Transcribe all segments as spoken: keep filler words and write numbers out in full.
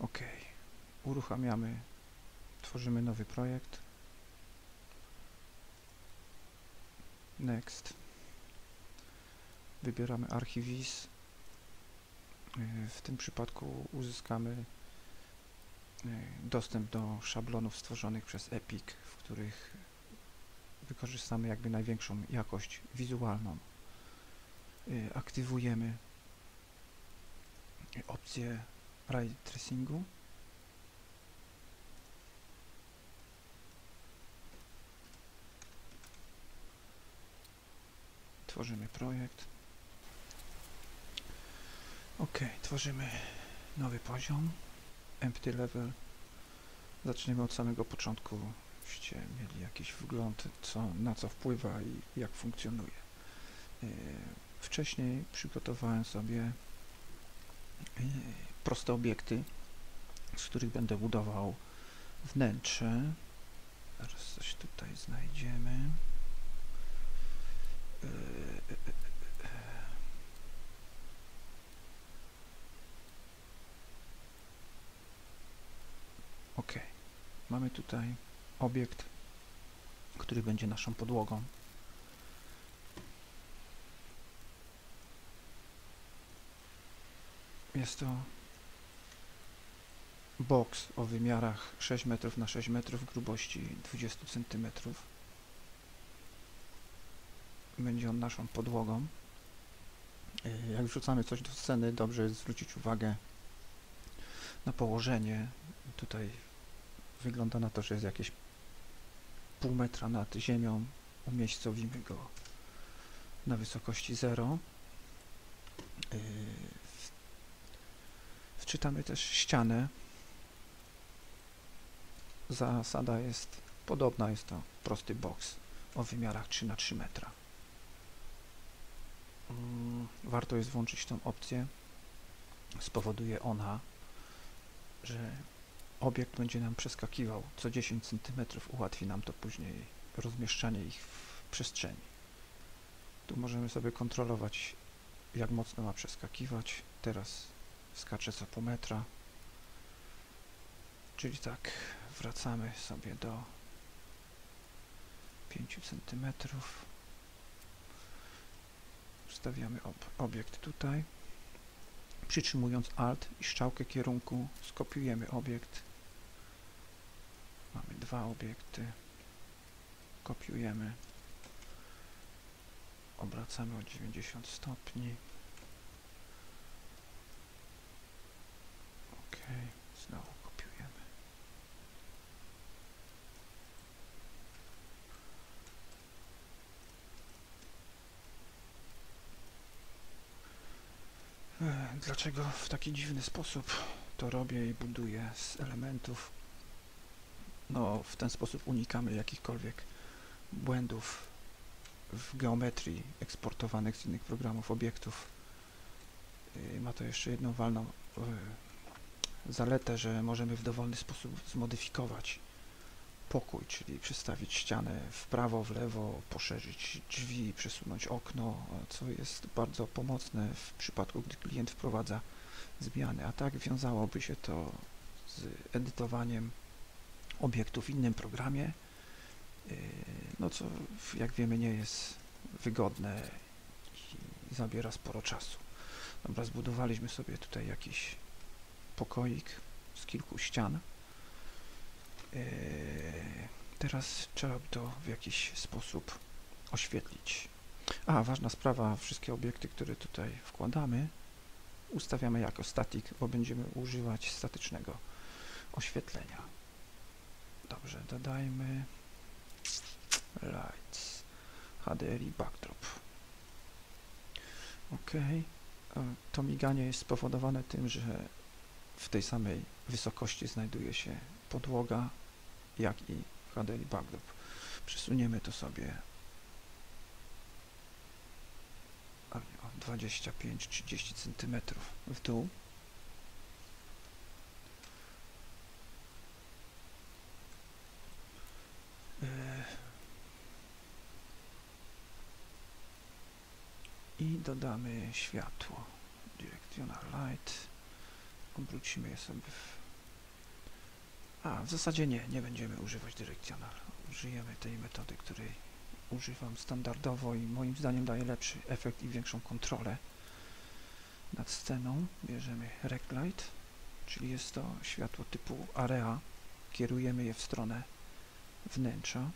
OK. Uruchamiamy, tworzymy nowy projekt. Next. Wybieramy archiwis. W tym przypadku uzyskamy dostęp do szablonów stworzonych przez Epic, w których wykorzystamy jakby największą jakość wizualną. Aktywujemy opcję Ray Tracingu. Tworzymy projekt. OK, tworzymy nowy poziom, empty level. Zaczniemy od samego początku, żebyście mieli jakiś wgląd, co, na co wpływa i jak funkcjonuje. Yy, wcześniej przygotowałem sobie yy, proste obiekty, z których będę budował wnętrze. Zaraz coś tutaj znajdziemy. Yy, yy, yy. OK, mamy tutaj obiekt, który będzie naszą podłogą. Jest to boks o wymiarach sześć metrów na sześć metrów, grubości dwadzieścia centymetrów. Będzie on naszą podłogą. Jak wrzucamy coś do sceny, dobrze jest zwrócić uwagę na położenie. Tutaj wygląda na to, że jest jakieś pół metra nad ziemią. Umiejscowimy go na wysokości zero. Yy, wczytamy też ścianę. Zasada jest podobna, jest to prosty boks o wymiarach trzy na trzy metra. Yy, warto jest włączyć tą opcję. Spowoduje ona, że obiekt będzie nam przeskakiwał co dziesięć centymetrów, ułatwi nam to później rozmieszczanie ich w przestrzeni. Tu możemy sobie kontrolować, jak mocno ma przeskakiwać. Teraz skacze co pół metra. Czyli tak, wracamy sobie do pięciu centymetrów. Ustawiamy ob obiekt tutaj. Przytrzymując Alt i strzałkę kierunku skopiujemy obiekt. Mamy dwa obiekty. Kopiujemy. Obracamy o dziewięćdziesiąt stopni. OK. Znowu kopiujemy. Dlaczego w taki dziwny sposób to robię i buduję z elementów? No, w ten sposób unikamy jakichkolwiek błędów w geometrii eksportowanych z innych programów obiektów. Ma to jeszcze jedną walną zaletę, że możemy w dowolny sposób zmodyfikować pokój, czyli przestawić ścianę w prawo, w lewo, poszerzyć drzwi, przesunąć okno, co jest bardzo pomocne w przypadku, gdy klient wprowadza zmiany, a tak wiązałoby się to z edytowaniem obiektu w innym programie, no co jak wiemy nie jest wygodne i zabiera sporo czasu. Dobra, zbudowaliśmy sobie tutaj jakiś pokoik z kilku ścian. Teraz trzeba by to w jakiś sposób oświetlić. A, ważna sprawa, wszystkie obiekty, które tutaj wkładamy, ustawiamy jako static, bo będziemy używać statycznego oświetlenia. Dobrze, dodajmy lights, H D R I backdrop. OK. To miganie jest spowodowane tym, że w tej samej wysokości znajduje się podłoga, jak i H D R I backdrop. Przesuniemy to sobie o dwadzieścia pięć do trzydziestu centymetrów w dół. I dodamy światło. Directional light. Obrócimy je sobie A, w zasadzie nie, nie będziemy używać Directional. Użyjemy tej metody, której używam standardowo i moim zdaniem daje lepszy efekt i większą kontrolę nad sceną. Bierzemy Reclight, czyli jest to światło typu Area. Kierujemy je w stronę wnętrza.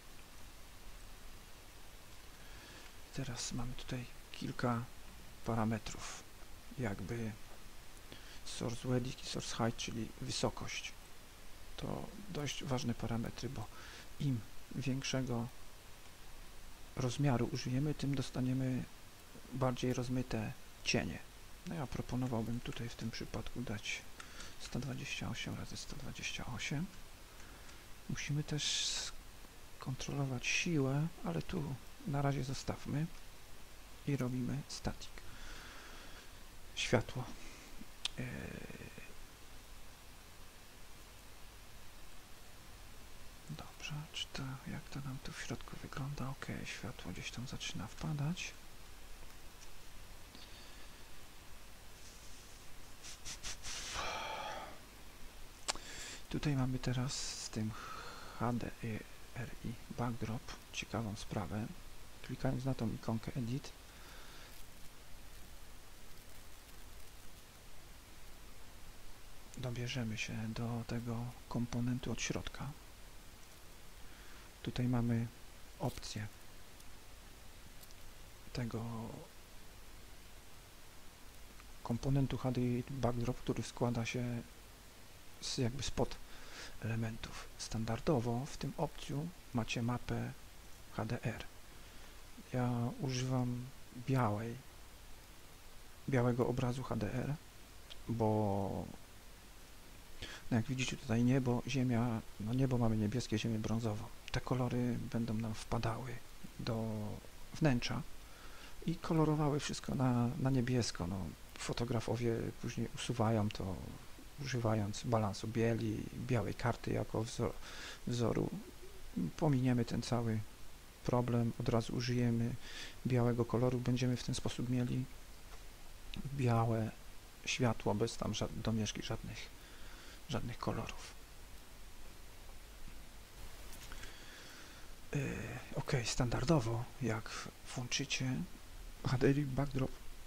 Teraz mamy tutaj kilka parametrów, jakby source width i source height, czyli wysokość. To dość ważne parametry, bo im większego rozmiaru użyjemy, tym dostaniemy bardziej rozmyte cienie. No ja proponowałbym tutaj w tym przypadku dać sto dwadzieścia osiem razy sto dwadzieścia osiem. Musimy też kontrolować siłę, ale tu na razie zostawmy i robimy static. Światło. Yy. Dobrze, czy to, jak to nam tu w środku wygląda? Ok, światło gdzieś tam zaczyna wpadać. Tutaj mamy teraz z tym H D R I Backdrop ciekawą sprawę. Klikając na tą ikonkę Edit, dobierzemy się do tego komponentu od środka. Tutaj mamy opcję tego komponentu H D R I Backdrop, który składa się z jakby spod elementów. Standardowo w tym opcju macie mapę H D R. Ja używam białej, białego obrazu H D R, bo no jak widzicie tutaj niebo, ziemia, no niebo mamy niebieskie, ziemię brązową. Te kolory będą nam wpadały do wnętrza i kolorowały wszystko na, na niebiesko. No, fotografowie później usuwają to, używając balansu bieli, białej karty jako wzor, wzoru. Pominiemy ten cały problem, od razu użyjemy białego koloru, będziemy w ten sposób mieli białe światło bez tam ża domieszki żadnych, żadnych kolorów. Yy, ok, standardowo jak włączycie H D R I Backdrop,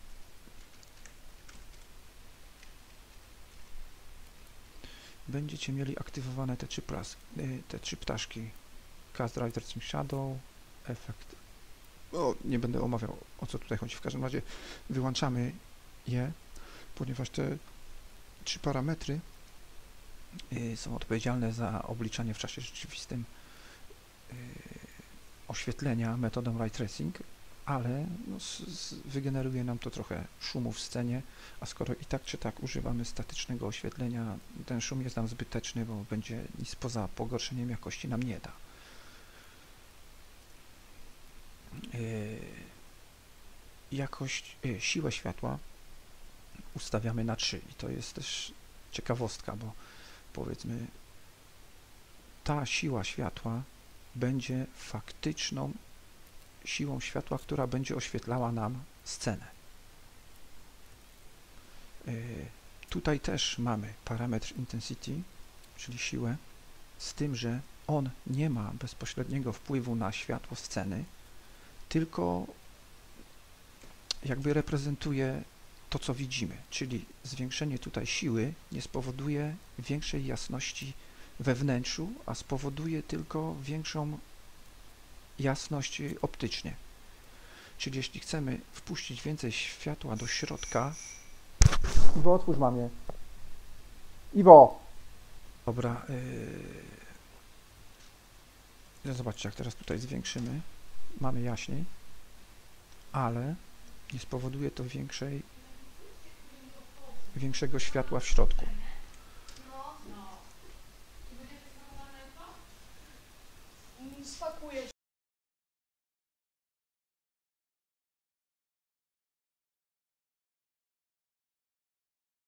będziecie mieli aktywowane te trzy, plas, yy, te trzy ptaszki. Cast Right Tracing Shadow, efekt. O, nie będę omawiał, o co tutaj chodzi. W każdym razie wyłączamy je, ponieważ te trzy parametry yy, są odpowiedzialne za obliczanie w czasie rzeczywistym yy, oświetlenia metodą Ray Tracing, ale no, z, z, wygeneruje nam to trochę szumu w scenie, a skoro i tak czy tak używamy statycznego oświetlenia, ten szum jest nam zbyteczny, bo będzie nic poza pogorszeniem jakości nam nie da. Yy, jakość, yy, siłę światła ustawiamy na trzy i to jest też ciekawostka, bo powiedzmy ta siła światła będzie faktyczną siłą światła, która będzie oświetlała nam scenę. Yy, tutaj też mamy parametr intensity, czyli siłę, z tym, że on nie ma bezpośredniego wpływu na światło sceny, tylko jakby reprezentuje to, co widzimy, czyli zwiększenie tutaj siły nie spowoduje większej jasności we wnętrzu, a spowoduje tylko większą jasność optycznie. Czyli jeśli chcemy wpuścić więcej światła do środka... Iwo, otwórz mamie. Iwo! Dobra. Yy... Zobaczcie, jak teraz tutaj zwiększymy. Mamy jaśniej, ale nie spowoduje to większej, większego światła w środku.